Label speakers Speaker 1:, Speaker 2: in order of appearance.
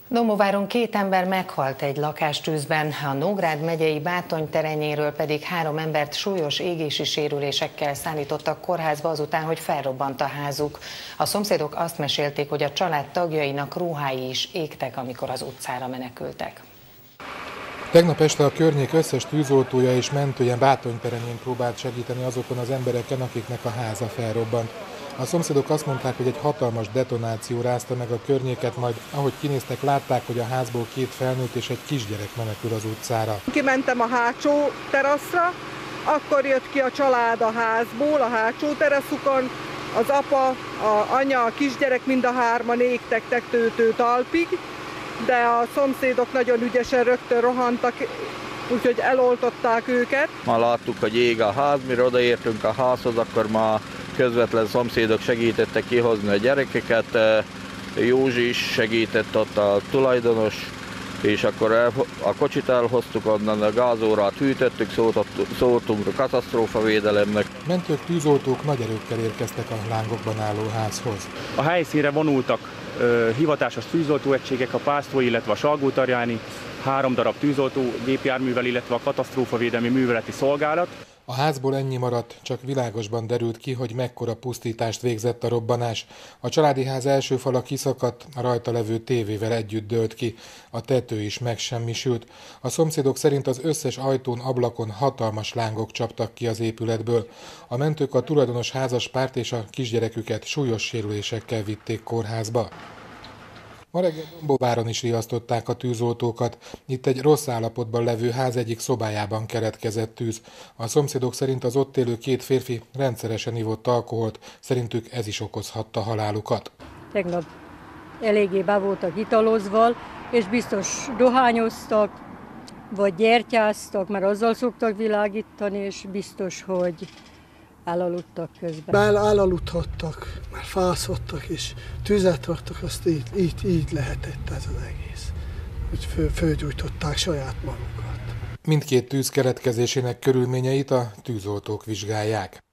Speaker 1: Dombóváron 2 ember meghalt egy lakástűzben, a Nógrád megyei Bátony terenyéről pedig 3 embert súlyos égési sérülésekkel szállítottak kórházba azután, hogy felrobbant a házuk. A szomszédok azt mesélték, hogy a család tagjainak ruhái is égtek, amikor az utcára menekültek.
Speaker 2: Tegnap este a környék összes tűzoltója és mentője Bátony terenyén próbált segíteni azokon az embereken, akiknek a háza felrobbant. A szomszédok azt mondták, hogy egy hatalmas detonáció rázta meg a környéket, majd ahogy kinéztek, látták, hogy a házból 2 felnőtt és egy kisgyerek menekül az utcára.
Speaker 3: Kimentem a hátsó teraszra, akkor jött ki a család a házból, a hátsó teraszukon, az apa, az anya, a kisgyerek mind a 3-an égtek tetőtől talpig, de a szomszédok nagyon ügyesen rögtön rohantak, úgyhogy eloltották őket.
Speaker 4: Ma láttuk, hogy ég a ház, mire odaértünk a házhoz, akkor ma közvetlen szomszédok segítettek kihozni a gyerekeket, Józsi is segített ott, a tulajdonos, és akkor a kocsit elhoztuk onnan, a gázórát hűtöttük, szóltunk a katasztrófavédelemnek.
Speaker 2: Mentők, tűzoltók nagy erőkkel érkeztek a lángokban álló házhoz.
Speaker 5: A helyszínre vonultak hivatásos tűzoltóegységek, a Pásztói, illetve a Salgótarjáni, 3 darab tűzoltó gépjárművel, illetve a katasztrófavédelmi műveleti szolgálat.
Speaker 2: A házból ennyi maradt, csak világosban derült ki, hogy mekkora pusztítást végzett a robbanás. A családi ház első fala kiszakadt, a rajta levő tévével együtt dőlt ki, a tető is megsemmisült. A szomszédok szerint az összes ajtón, ablakon hatalmas lángok csaptak ki az épületből. A mentők a tulajdonos házaspárt és a kisgyereküket súlyos sérülésekkel vitték kórházba. Ma reggel Dombóváron is riasztották a tűzoltókat. Itt egy rossz állapotban levő ház egyik szobájában keletkezett tűz. A szomszédok szerint az ott élő 2 férfi rendszeresen ivott alkoholt, szerintük ez is okozhatta halálukat.
Speaker 6: Tegnap eléggé be voltak italozva, és biztos dohányoztak, vagy gyertyáztak, mert azzal szoktak világítani, és biztos, hogy elaludtak közben.
Speaker 7: Elaludhattak, mert fászottak és tüzet raktak, azt így lehetett ez az egész, hogy fölgyújtották saját magukat.
Speaker 2: Mindkét tűz keletkezésének körülményeit a tűzoltók vizsgálják.